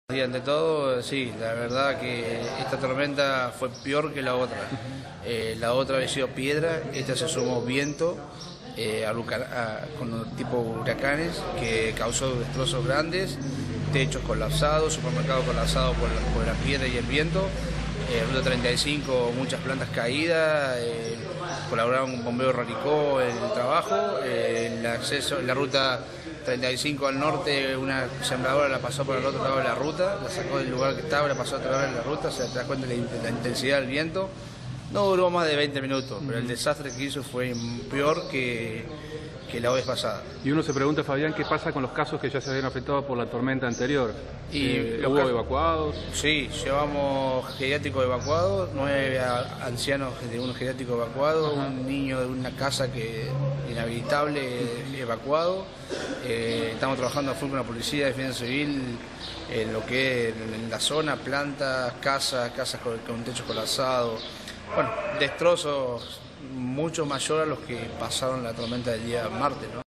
Y ante todo, sí, la verdad que esta tormenta fue peor que la otra. La otra había sido piedra, esta se sumó viento con tipo huracanes que causó destrozos grandes, techos colapsados, supermercados colapsados por la piedra y el viento. Ruta 35, muchas plantas caídas, colaboraron con Bombeo Radicó en el trabajo, el acceso, la ruta 35 al norte, una sembradora la pasó por el otro lado de la ruta, la sacó del lugar que estaba, la pasó a otro lado de la ruta, se da cuenta de la intensidad del viento. No duró más de 20 minutos, pero el desastre que hizo fue peor que la vez pasada. Y uno se pregunta, Fabián, ¿qué pasa con los casos que ya se habían afectado por la tormenta anterior? ¿Hubo evacuados? Sí, llevamos geriátricos evacuados, 9 ancianos de un geriátrico evacuado, un niño de una casa inhabilitable evacuado. Estamos trabajando a full con la policía, defensa civil, en lo que es en la zona, plantas, casas con techos colapsados. Bueno, destrozos mucho mayores a los que pasaron la tormenta del día martes, ¿no?